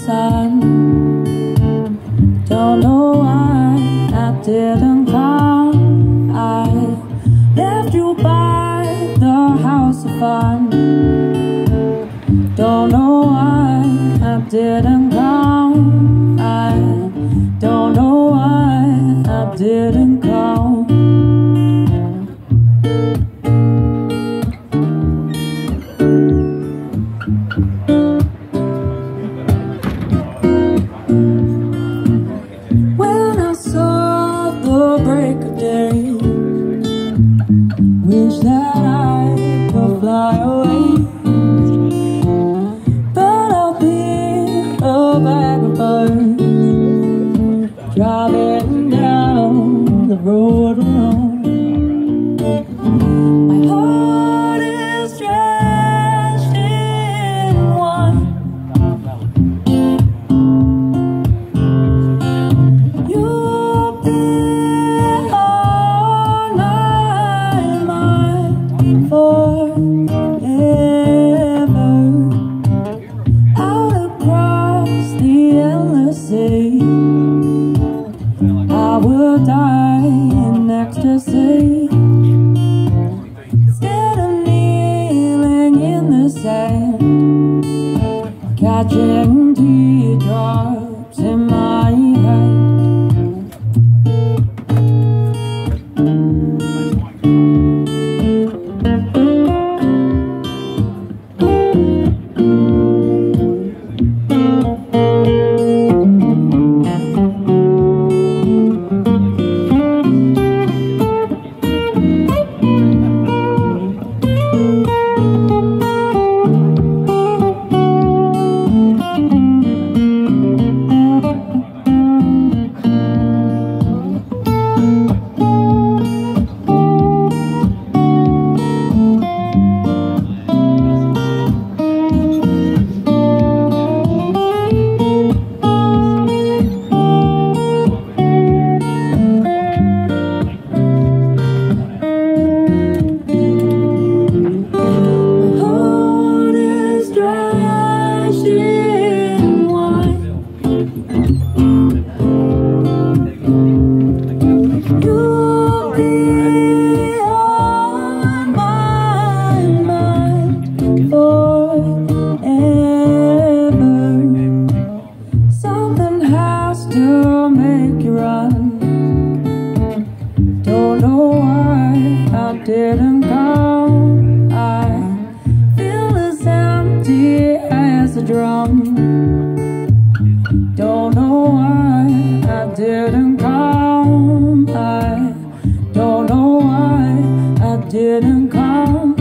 sun. Don't know why I didn't come. I left you by the house of fun. Don't know why I didn't come. I don't know why I didn't come. When I saw the break of day, wish that I could fly away, but I'll be a vagabond driving down the road alone. My heart is drenched in wine. You've been on my mind forever, out across the endless sea. I will die in ecstasy instead of kneeling in the sand, catching teardrops in my hand. To make you run. Don't know why I didn't come. I feel as empty as a drum. Don't know why I didn't come. I don't know why I didn't come.